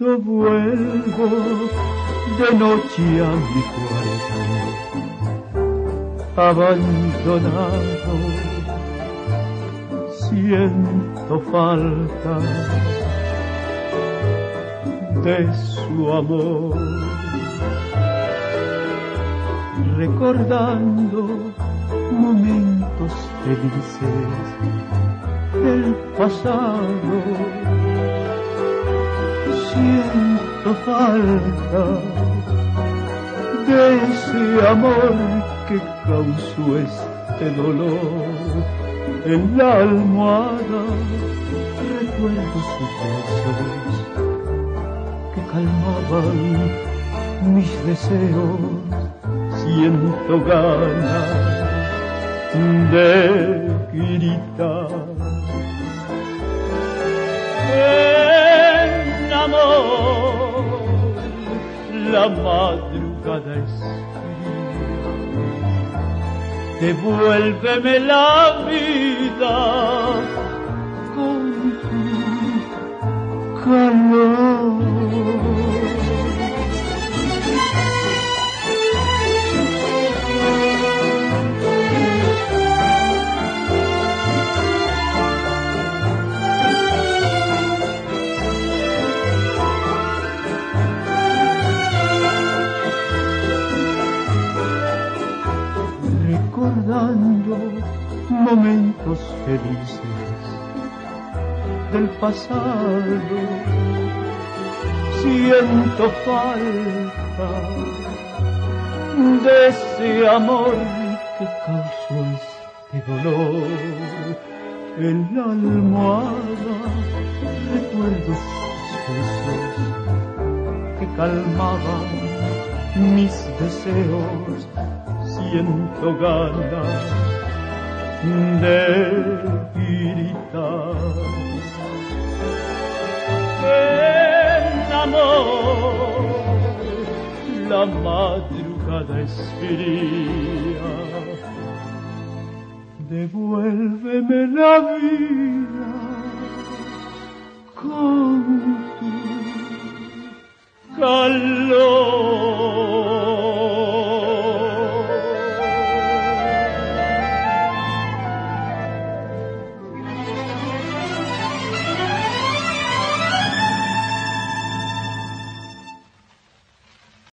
yo vuelvo de noche a mi cuarto, abandonado, siento falta de su amor, recordando momentos felices del pasado. Siento falta de ese amor que causó este dolor. En la almohada recuerdo sus besos que calmaban mis deseos. Siento ganas de gritar. En amor, la madrugada es fría, devuélveme la vida con tu calor. Recordando momentos felices del pasado, siento falta de ese amor que causó este dolor. En la almohada recuerdo sus besos que calmaban mis deseos. Siento ganas de gritar. En amor, la madrugada es fría, devuélveme la vida con tu calor.